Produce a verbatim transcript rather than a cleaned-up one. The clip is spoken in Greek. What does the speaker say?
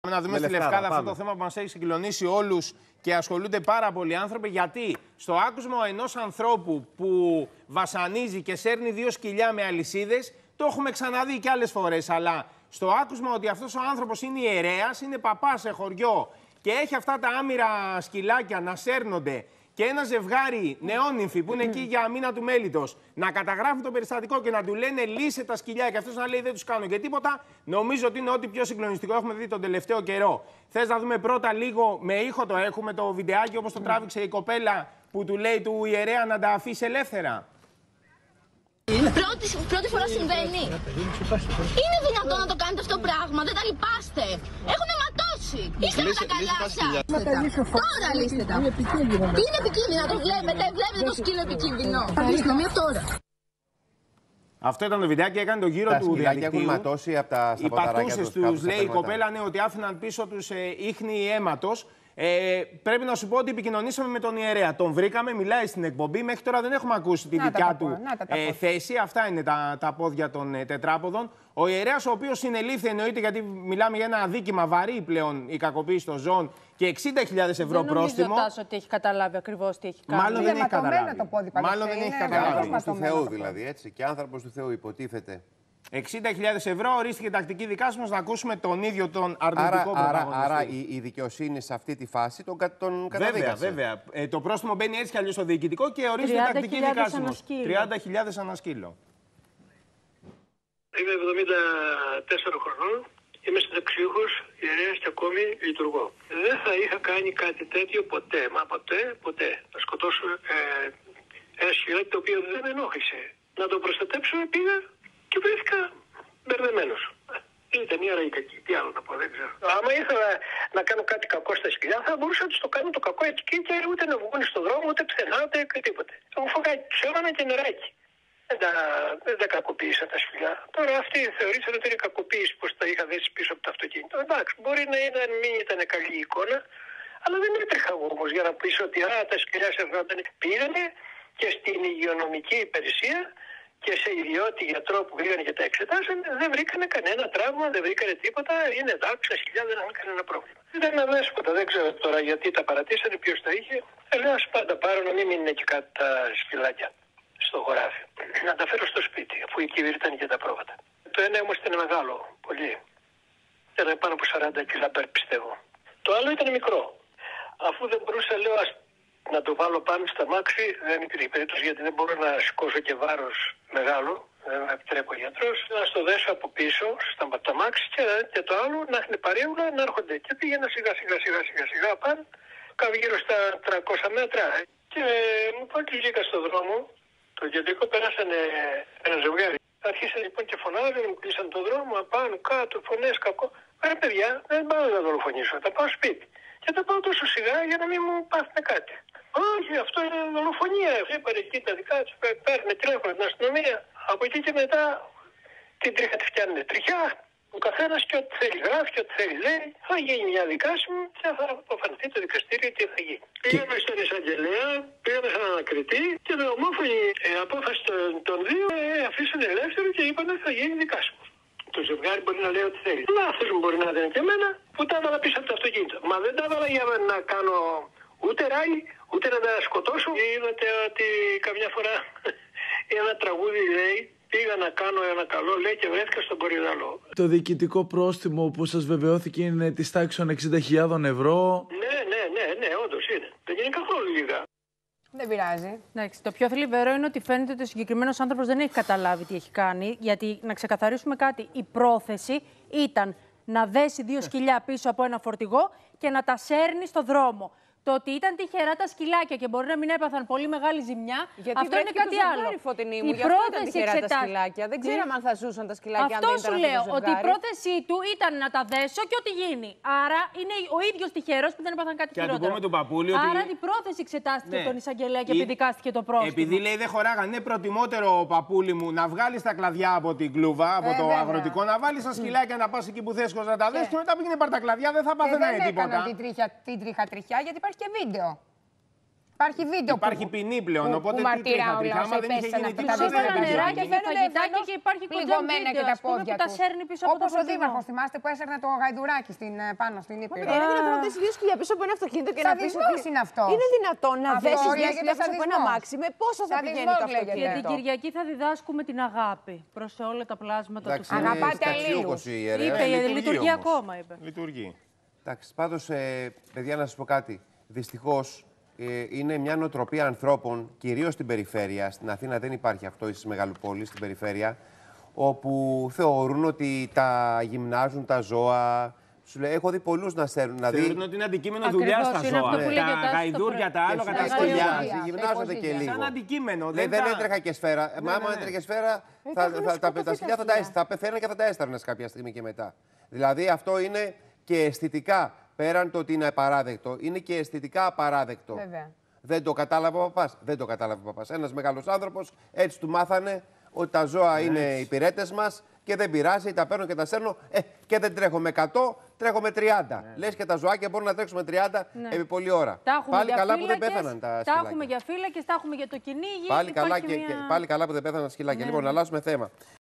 να δούμε στη Λευκάδα αυτό το θέμα που μας έχει συγκλονίσει όλους και ασχολούνται πάρα πολλοί άνθρωποι. Γιατί στο άκουσμα ενός ανθρώπου που βασανίζει και σέρνει δύο σκυλιά με αλυσίδες, το έχουμε ξαναδεί και άλλες φορές. Αλλά στο άκουσμα ότι αυτός ο άνθρωπος είναι ιερέας, είναι παπάς σε χωριό και έχει αυτά τα άμυρα σκυλάκια να σέρνονται. Και ένα ζευγάρι νεόνυμφοι που είναι εκεί για μήνα του μέλιτος να καταγράφουν το περιστατικό και να του λένε λύσε τα σκυλιά και αυτός να λέει δεν τους κάνω και τίποτα, νομίζω ότι είναι ό,τι πιο συγκλονιστικό έχουμε δει τον τελευταίο καιρό. Θες να δούμε πρώτα λίγο με ήχο το έχουμε το βιντεάκι όπως το τράβηξε η κοπέλα που του λέει του ιερέα να τα αφήσει ελεύθερα. Πρώτη, πρώτη φορά συμβαίνει. Είναι δυνατόν να το κάνετε αυτό το πράγμα, δεν τα λυπάστε. Έχουν αιματώσει. Είστε με τα καλά σας. Τώρα λύστε τα. Είναι επικίνδυνο. Είναι επικίνδυνο, το βλέπετε. Βλέπετε το σκύλο επικίνδυνο. Λύστε μία τώρα. Αυτό ήταν το βιντεάκι, έκανε τον γύρο τα του διαδικτύου. έχουν ματώσει από τα οι πατούσες τους, λέει η κοπέλα, ναι, ότι άφηναν πίσω τους ε, ίχνη αίματος. Ε, πρέπει να σου πω ότι επικοινωνήσαμε με τον ιερέα. Τον βρήκαμε, μιλάει στην εκπομπή. Μέχρι τώρα δεν έχουμε ακούσει τη να δικιά του να, τα, τα ε, θέση. Αυτά είναι τα, τα πόδια των ε, τετράποδων. Ο ιερέας, ο οποίος συνελήφθη, εννοείται, γιατί μιλάμε για ένα αδίκημα βαρύ πλέον η κακοποίηση των ζώων και εξήντα χιλιάδες ευρώ δεν πρόστιμο. Δεν νομίζω ότι έχει καταλάβει ακριβώς τι έχει κάνει. Μάλλον δεν έχει καταλάβει. Το πόδι, Μάλλον δεν έχει καταλάβει. Άνθρωπος του Θεού δηλαδή, έτσι. Και άνθρωπος του Θεού υποτίθεται. εξήντα χιλιάδες ευρώ ορίστηκε τακτική δικάσιμος. Να ακούσουμε τον ίδιο τον αρνητικό πρωταγωνιστή. Άρα, άρα η, η δικαιοσύνη σε αυτή τη φάση τον, τον καταδίκασε. Βέβαια, βέβαια. Ε, το πρόστιμο μπαίνει έτσι κι αλλιώς στο διοικητικό και ορίστηκε τακτική δικάσιμος. τριάντα χιλιάδες ανά σκύλο. Είμαι εβδομήντα τέσσερα χρονών. Είμαι συνταξιούχος, ιερέας και ακόμη λειτουργώ. Δεν θα είχα κάνει κάτι τέτοιο ποτέ, μα ποτέ, ποτέ. Να σκοτώσω ε, ένα σκυλάκι το οποίο δεν με ενόχλησε. Να το προστατέψω, πήγα και βρέθηκα μπερδεμένος. Ήταν η ώρα η κακή. Τι άλλο να πω, δεν ξέρω. Άμα ήθελα να κάνω κάτι κακό στα σκυλιά, θα μπορούσα να του το κάνω το κακό εκεί και ούτε να βγουν στον δρόμο, ούτε πουθενά, ούτε τίποτε. Θα μου φωγάει ψέματα και νεράκι. Δεν τα, δεν τα κακοποίησα τα σκυλιά. Τώρα αυτοί θεωρήσαν ότι είναι κακοποίηση πως τα είχα δέσει πίσω από το αυτοκίνητο. Εντάξει, μπορεί να ήταν, μην ήταν καλή εικόνα, αλλά δεν έτρεχα εγώ όμως για να πεις ότι α, τα σκυλιά σε αυτά πήγανε και στην υγειονομική υπηρεσία και σε ιδιώτη γιατρό που πήγανε και τα εξετάσανε, δεν βρήκανε κανένα τραύμα, δεν βρήκανε τίποτα. Είναι εντάξει, τα σκυλιά δεν είχαν κανένα πρόβλημα. Ήταν αδέσποτα, δεν ξέρω τώρα γιατί τα παρατήσανε, ποιος τα είχε. Ε, λέω ας πάντα πάρω να μην μείνουν εκεί κάτω τα σκυλάκια στο χωράφι. Να τα φέρω στο σπίτι, αφού εκεί ήταν και τα πρόβατα. Το ένα όμως ήταν μεγάλο, πολύ. Ήταν πάνω από σαράντα κιλά, πιστεύω. Το άλλο ήταν μικρό. Αφού δεν μπορούσα, λέω, ας, να το βάλω πάνω στα μάξι, δεν υπήρχε περίπτωση γιατί δεν μπορώ να σηκώσω και βάρος μεγάλο. Δεν με επιτρέπει ο γιατρός. Να στο δέσω από πίσω, στα τα μάξι και, και το άλλο να έχουν παρέουλα να έρχονται. Και πήγαινα σιγά σιγά σιγά σιγά σιγά πάνω, κάπου γύρω στα τριακόσια μέτρα. Και μου πω και βγήκα στον δρόμο. Το κεντρικό περάσανε ένα ζευγάρι. Αρχίσαν λοιπόν και φωνάζουν, μου κλείσαν τον δρόμο, απάνω, κάτω, φωνές, κακό. Ρε παιδιά, δεν πάω να δολοφονήσω, θα πάω σπίτι. Και θα πάω τόσο σιγά για να μην μου πάθουν κάτι. Όχι, αυτό είναι δολοφονία. Είπανε εκεί τα δικά του, παίρνουν τηλέφωνο την αστυνομία. Από εκεί και μετά την τρίχα τη φτιάνουνε τριχιά. Ο καθένας και ό,τι θέλει γράφει και ό,τι θέλει λέει. Θα γίνει μια δικάσιμο και θα αποφανθεί το δικαστήριο τι θα γίνει. Και... Πήγαμε στον εισαγγελέα, πήγαμε σαν ανακριτή και με ομόφωνη ε, απόφαση των, των δύο ε, αφήσανε ελεύθερο και είπαν ότι θα γίνει δικάσιμο. Το ζευγάρι μπορεί να λέει ό,τι θέλει. Λάθος μου μπορεί να είναι και εμένα που τα έβαλα πίσω από το αυτοκίνητο. Μα δεν τα έβαλα για να κάνω ούτε ράλι, ούτε να τα σκοτώσω. Είδατε ότι καμιά φορά ένα τραγούδι λέει. Πήγα να κάνω ένα καλό, λέει, και βρέθηκα στον Κορυδαλό. Το διοικητικό πρόστιμο που σας βεβαιώθηκε είναι της τάξης των εξήντα χιλιάδες ευρώ. Ναι, ναι, ναι, ναι, όντως είναι. Δεν είναι καθόλου λίγα. Δεν πειράζει. Εντάξει, το πιο θλιβερό είναι ότι φαίνεται ότι ο συγκεκριμένος άνθρωπος δεν έχει καταλάβει τι έχει κάνει. Γιατί, να ξεκαθαρίσουμε κάτι, η πρόθεση ήταν να δέσει δύο σκυλιά πίσω από ένα φορτηγό και να τα σέρνει στο δρόμο. Το ότι ήταν τυχερά τα σκυλάκια και μπορεί να μην έπαθαν πολύ μεγάλη ζημιά, γιατί αυτό είναι κάτι άλλο. Φωτεινή μου, η πρόθεση εξετά... τα σκυλάκια. Δεν ξέραμε αν θα ζούσαν τα σκυλάκια. Αυτό αν δεν σου ήταν λέω, αυτό ότι η πρόθεσή του ήταν να τα δέσω και ό,τι γίνει. Άρα είναι ο ίδιος τυχερός που δεν έπαθαν κάτι και χειρότερο. Του παππούλη, ότι... Άρα η πρόθεση εξετάστηκε ναι. τον εισαγγελέα και η... επιδικάστηκε το πρόστιμο. Επειδή λέει δεν χωράγαν, είναι προτιμότερο ο παππούλη μου να βγάλει τα κλαδιά από την κλούβα, από ε, το βέβαια. αγροτικό, να βάλει τα σκυλάκια να πα εκεί που θες να τα δες και μετά πήγαινε πάρ' τα κλαδιά, δεν θα πάθαινε τίποτα. Δεν έκαναν την τρίχα τριχιά γιατί υπάρχει και βίντεο. Υπάρχει βίντεο Υπάρχει που, ποινή πλέον. που, οπότε που τι μαρτυρά τρίχα τρίχα. όλα Άμα όσα δεν είχε υπέστησαν γίνει αυτά τίποτα, τα δεν δύο θα νερά γίνει. και Είχε φαγητάκι και υπάρχει πληγωμένα και τα πόδια που τα σέρνει πίσω από το Όπως ο φορτηγό. Δήμαρχος, θυμάστε που έσαιρνε το γαϊδουράκι στην, πάνω στην Ήπειρο. Είναι δυνατόν να δέσει δύο σκυλιά πίσω από ένα αυτοκίνητο και να πει Σαδισμός είναι αυτό. Είναι δυνατόν να Αυτό δέσει δύο λέγεται σκυλιά πίσω από ένα σαδισμός. αμάξι. Με πόσο θα πηγαίνει το Σαδισμός λέγεται. αυτοκίνητο. Για την Κυριακή θα διδάσκουμε την αγάπη προς όλα τα πλάσματα του Εντάξει, Θεού. είναι Αγαπάτε συνταξιούχος η ιερέα. Είπε, Ε, λειτουργεί, λειτουργεί όμως. ακόμα, είπε. Λειτουργεί. Εντάξει, πάντως, ε, παιδιά, να σας πω κάτι. Δυστυχώς, ε, είναι μια νοοτροπία ανθρώπων, κυρίως στην περιφέρεια. Στην Αθήνα δεν υπάρχει αυτό, ή στις μεγαλοπόλεις, στην περιφέρεια, όπου θεωρούν ότι τα γυμνάζουν τα ζώα. Σου λέει, έχω δει πολλούς να σέρνουν. Να Θεωρούν δει... ότι είναι αντικείμενο Ακριβώς, δουλειά στα είναι αυτό ζώα. που λέγεται Τα άστο γαϊδούρια, τα άλογα, τα Έχει σκυλιά. σκυλιά. γυμνάζονται και λίγο. Σαν αντικείμενο. Λέει, Δεν δεν τα- έτρεχα και σφαίρα. Μα άμα ναι, ναι. έτρεχε σφαίρα, θα, θα, θα, τα, τα σκυλιά θα, τα, έσ- θα πεθαίναν και θα τα έσταρνες κάποια στιγμή και μετά. Δηλαδή αυτό είναι και αισθητικά, πέραν το ότι είναι απαράδεκτο, είναι και αισθητικά απαράδεκτο. Βέβαια. Δεν το κατάλαβε ο παπάς. Δεν το κατάλαβε ο παπάς. Ένας μεγάλος άνθρωπος έτσι του μάθανε ότι τα ζώα είναι υπηρέτες μας και δεν πειράζει, τα παίρνω και τα σέρνω. Ε, και δεν τρέχω με εκατό, τρέχω με τριάντα. Ναι. Λες και τα ζωάκια μπορούν να τρέξουν με τριάντα Ναι. επί πολλή ώρα. Τα έχουμε Πάλι για καλά που δεν φύλακες, πέθαναν τα Τα σκυλάκια. έχουμε για φύλακες, τα έχουμε για το κυνήγι. Πάλι καλά, υπάρχει και, μια- και, πάλι καλά που δεν πέθαναν τα σκυλάκια. Ναι, Λοιπόν, ναι. να αλλάσουμε θέμα.